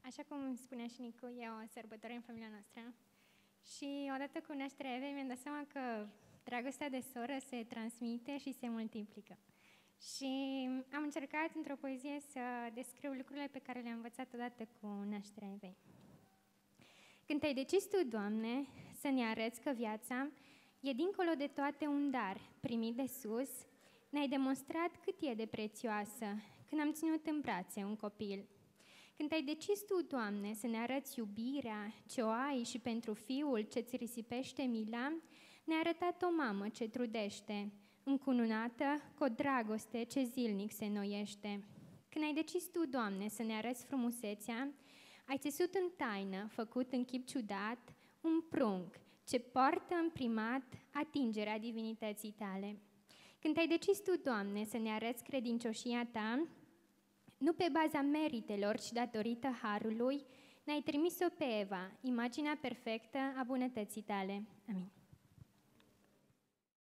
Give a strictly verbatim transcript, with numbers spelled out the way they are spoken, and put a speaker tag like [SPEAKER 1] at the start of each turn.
[SPEAKER 1] Așa cum spunea și Nicu, e o sărbătoare în familia noastră. Și odată cu nașterea Evei mi-am dat seama că dragostea de soră se transmite și se multiplică. Și am încercat într-o poezie să descriu lucrurile pe care le-am învățat odată cu nașterea Evei. Când te-ai decis tu, Doamne, să ne arăți că viața e dincolo de toate un dar primit de sus, ne-ai demonstrat cât e de prețioasă când am ținut în brațe un copil. Când ai decis tu, Doamne, să ne arăți iubirea ce o ai și pentru fiul ce-ți risipește mila, ne-ai arătat o mamă ce trudește, încununată cu o dragoste ce zilnic se înnoiește. Când ai decis tu, Doamne, să ne arăți frumusețea, ai țesut în taină, făcut în chip ciudat, un prunc ce poartă în primat atingerea divinității tale. Când ai decis tu, Doamne, să ne arăți credincioșia ta, nu pe baza meritelor, ci datorită harului, ne-ai trimis-o pe Eva, imaginea perfectă a bunătății tale. Amin.